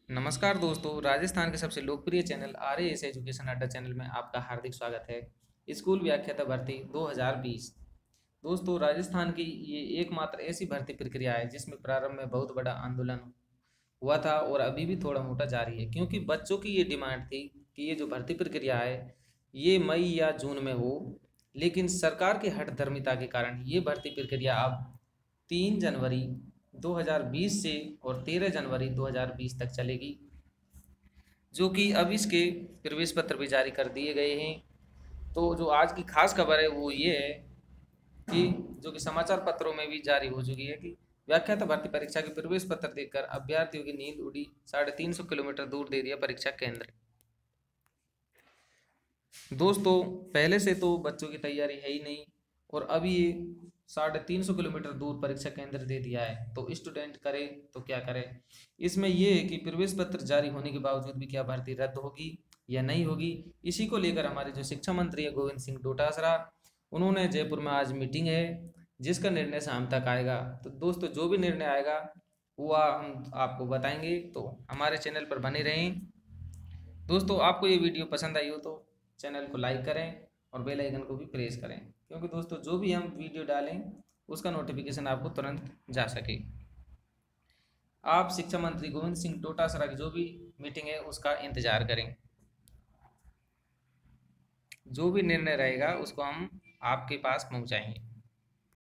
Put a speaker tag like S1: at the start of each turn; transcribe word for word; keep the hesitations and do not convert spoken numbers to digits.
S1: नमस्कार दोस्तों, राजस्थान के सबसे लोकप्रिय channel R A S education Adda channel में आपका हार्दिक स्वागत है। स्कूल व्याख्याता भर्ती दो हज़ार बीस। दोस्तों, राजस्थान की ये एकमात्र ऐसी भर्ती प्रक्रिया है जिसमें प्रारंभ में बहुत बड़ा आंदोलन हुआ था और अभी भी थोड़ा मोटा जारी है, क्योंकि बच्चों की ये डिमांड थी कि ये जो भर्ती प्रक्रिया है ये मई या जून में हो। लेकिन सरकार की हठधर्मिता के कारण ये भर्ती प्रक्रिया अब तीन जनवरी दो हज़ार बीस से और तेरह जनवरी दो हज़ार बीस तक चलेगी, जो कि अब इसके प्रवेश पत्र भी जारी कर दिए गए हैं। तो जो आज की खास खबर है वो ये है कि जो कि समाचार पत्रों में भी जारी हो चुकी है कि व्याख्याता भर्ती परीक्षा के प्रवेश पत्र देखकर अभ्यर्थियों की नींद उड़ी, साढ़े तीन सौ किलोमीटर दूर दे दिया परीक्षा केंद्र। दोस्तों, पहले से तो बच्चों की तैयारी है ही नहीं और अभी ये साढ़े तीन सौ किलोमीटर दूर परीक्षा केंद्र दे दिया है, तो स्टूडेंट करे तो क्या करे। इसमें ये है कि प्रवेश पत्र जारी होने के बावजूद भी क्या भर्ती रद्द होगी या नहीं होगी। इसी को लेकर हमारे जो शिक्षा मंत्री है गोविंद सिंह डोटासरा, उन्होंने जयपुर में आज मीटिंग है जिसका निर्णय शाम तक आएगा। तो दोस्तों, जो भी निर्णय आएगा वो हम आपको बताएंगे, तो हमारे चैनल पर बने रहें। दोस्तों, आपको ये वीडियो पसंद आई हो तो चैनल को लाइक करें और बेल आइकन को भी प्रेस करें, क्योंकि दोस्तों जो भी हम वीडियो डालें उसका नोटिफिकेशन आपको तुरंत जा सके। आप शिक्षा मंत्री गोविंद सिंह डोटासरा की जो भी मीटिंग है उसका इंतजार करें। जो भी निर्णय रहेगा उसको हम आपके पास पहुंचाएंगे।